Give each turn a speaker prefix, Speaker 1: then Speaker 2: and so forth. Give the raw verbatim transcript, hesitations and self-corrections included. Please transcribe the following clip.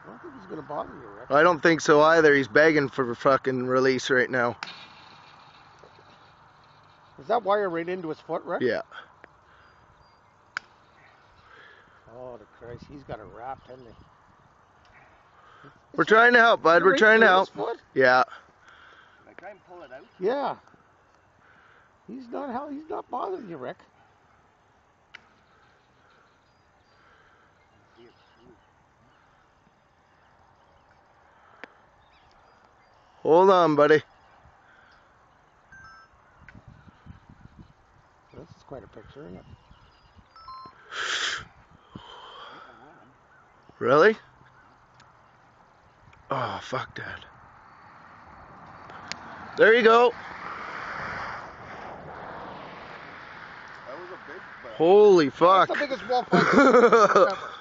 Speaker 1: I don't think he's gonna bother you, Rick.
Speaker 2: I don't think so either. He's begging for fucking release right now.
Speaker 1: Is that wire right into his foot, Rick?
Speaker 2: Yeah.
Speaker 1: Oh, the Christ, he's got it wrapped, hasn't he?
Speaker 2: We're trying to help, bud. We're
Speaker 1: right
Speaker 2: trying to
Speaker 1: through
Speaker 2: help.
Speaker 1: his foot?
Speaker 2: Yeah.
Speaker 3: Can I try and pull it out?
Speaker 1: Yeah. He's not how he's not bothering you, Rick.
Speaker 2: Hold on, buddy.
Speaker 1: This is quite a picture, isn't it?
Speaker 2: Really? Oh, fuck, Dad. There you go.
Speaker 3: That was a big bag.
Speaker 2: Holy fuck.
Speaker 1: That's the biggest wolf I've ever